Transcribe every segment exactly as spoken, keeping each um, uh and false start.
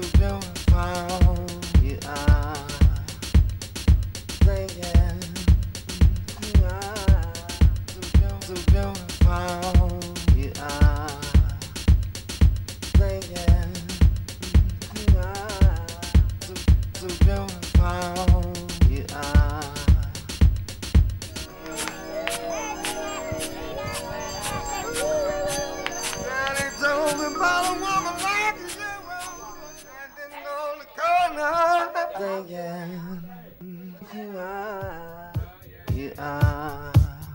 You are, you are.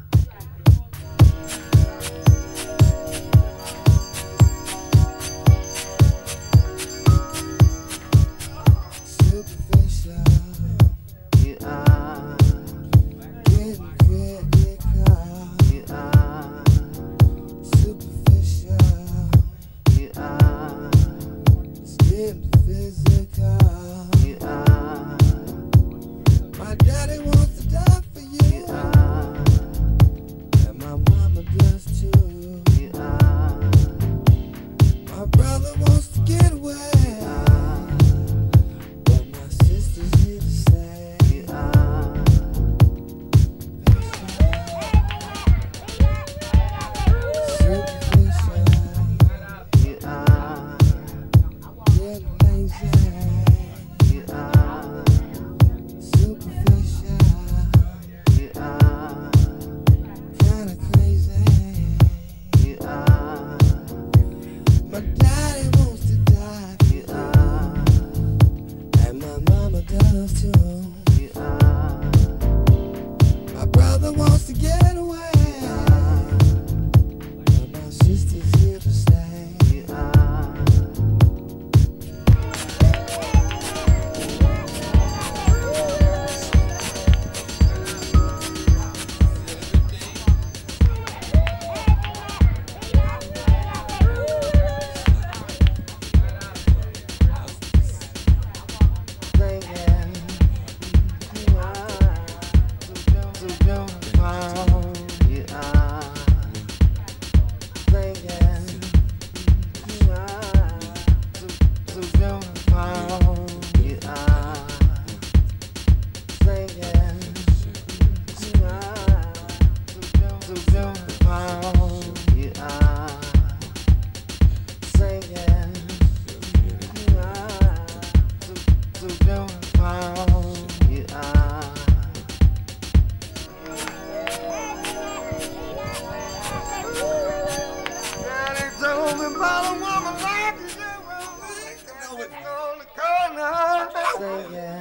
Superficial, you are. Getting critical, you are. Superficial, you are. It's getting physical, you are. My daddy wants to die for you, you are. And my mama does too, you are. My brother wants to get away, you are. But my sister's here to stay, you are. Superficial, you are. Getting lazy, you are. Superficial, you are. Kinda crazy, you are. My daddy wants to die, you are. And my mama does too, you are. My brother wants to get away, you are. But my sister's here to stay, you are. Say yeah.